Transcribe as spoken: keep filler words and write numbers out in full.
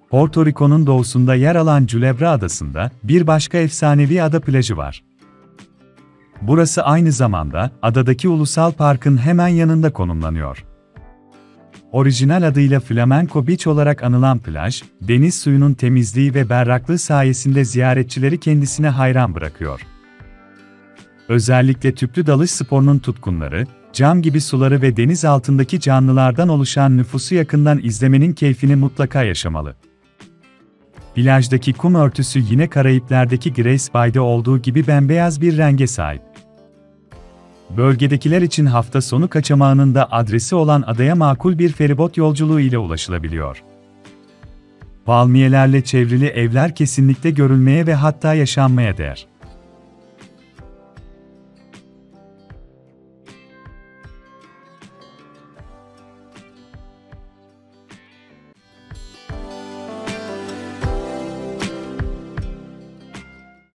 Porto Rico'nun doğusunda yer alan Culebra Adası'nda bir başka efsanevi ada plajı var. Burası aynı zamanda adadaki ulusal parkın hemen yanında konumlanıyor. Orijinal adıyla Flamenco Beach olarak anılan plaj, deniz suyunun temizliği ve berraklığı sayesinde ziyaretçileri kendisine hayran bırakıyor. Özellikle tüplü dalış sporunun tutkunları, cam gibi suları ve deniz altındaki canlılardan oluşan nüfusu yakından izlemenin keyfini mutlaka yaşamalı. Plajdaki kum örtüsü yine Karayipler'deki Grace Bay'de olduğu gibi bembeyaz bir renge sahip. Bölgedekiler için hafta sonu kaçamağının da adresi olan adaya makul bir feribot yolculuğu ile ulaşılabiliyor. Palmiyelerle çevrili evler kesinlikle görülmeye ve hatta yaşanmaya değer.